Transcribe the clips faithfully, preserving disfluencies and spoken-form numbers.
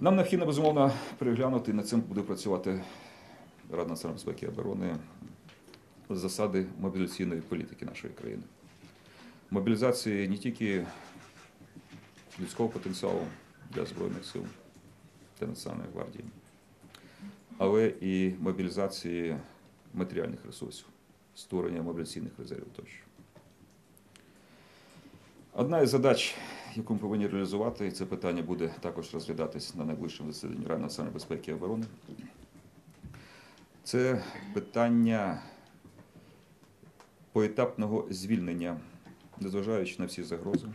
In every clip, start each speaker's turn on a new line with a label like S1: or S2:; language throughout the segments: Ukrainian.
S1: Нам необхідно, безумовно, переглянути, і над цим буде працювати Рада національної безпеки і оборони, засади мобілізаційної політики нашої країни. Мобілізації не тільки людського потенціалу для Збройних сил, для Національної гвардії, але і мобілізації матеріальних ресурсів, створення мобілізаційних резервів тощо. Одна із задач, яку ми повинні реалізувати, і це питання буде також розглядатись на найближчому засіданні Ради національної безпеки і оборони, це питання поетапного звільнення, незважаючи на всі загрози,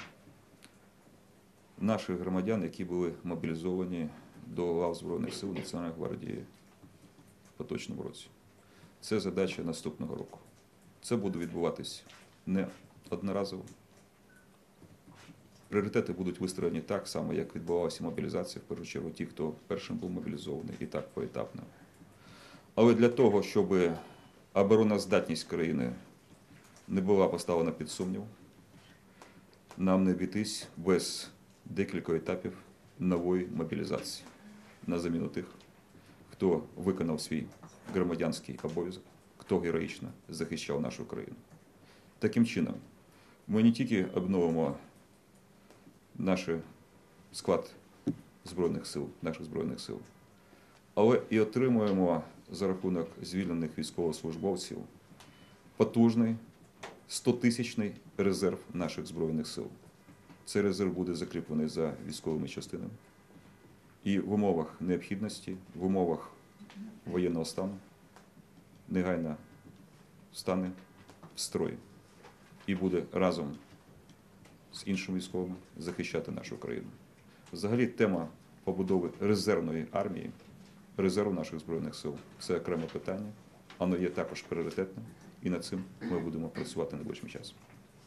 S1: наших громадян, які були мобілізовані до лав Збройних сил Національної гвардії в поточному році. Це задача наступного року. Це буде відбуватись не одноразово. Пріоритети будуть вистроєні так само, як відбувалася мобілізація, в першу чергу ті, хто першим був мобілізований, і так поетапно. Але для того, щоб обороноздатність країни не була поставлена під сумнів, нам не обійтись без декілька етапів нової мобілізації на заміну тих, хто виконав свій громадянський обов'язок, хто героїчно захищав нашу країну. Таким чином, ми не тільки обновимо наш склад Збройних сил, наших Збройних сил, але і отримуємо за рахунок звільнених військовослужбовців потужний стотисячний резерв наших Збройних сил. Цей резерв буде закріплений за військовими частинами. І в умовах необхідності, в умовах воєнного стану негайно стане в строй і буде разом з іншими військовими захищати нашу країну. Взагалі тема побудови резервної армії, резерву наших Збройних сил – це окреме питання, воно є також пріоритетним, і над цим ми будемо працювати найближчим часом.